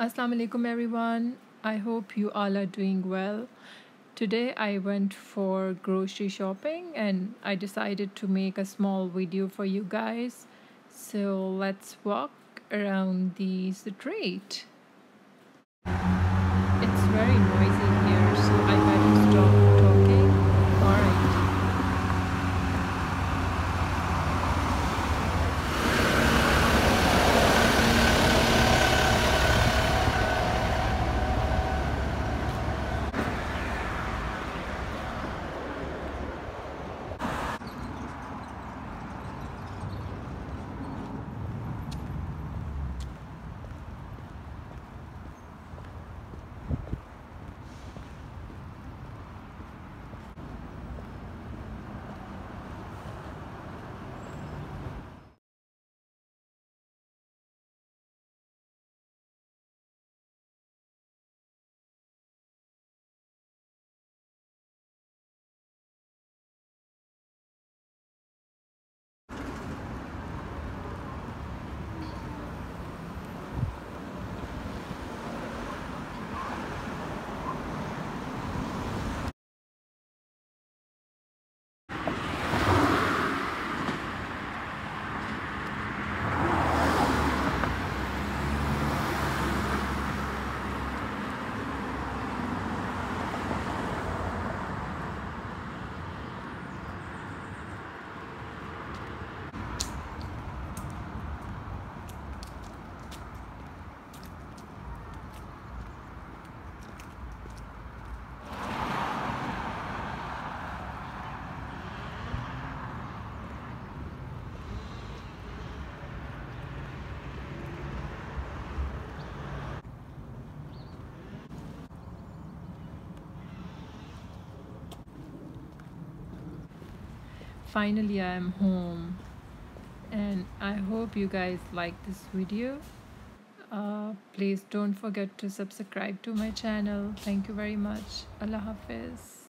Assalamu alaikum everyone. I hope you all are doing well. Today I went for grocery shopping and I decided to make a small video for you guys. So let's walk around the street. It's very noisy here, so I better stop talking. Alright. Finally I am home and I hope you guys like this video. Please don't forget to subscribe to my channel. Thank you very much. Allah Hafiz.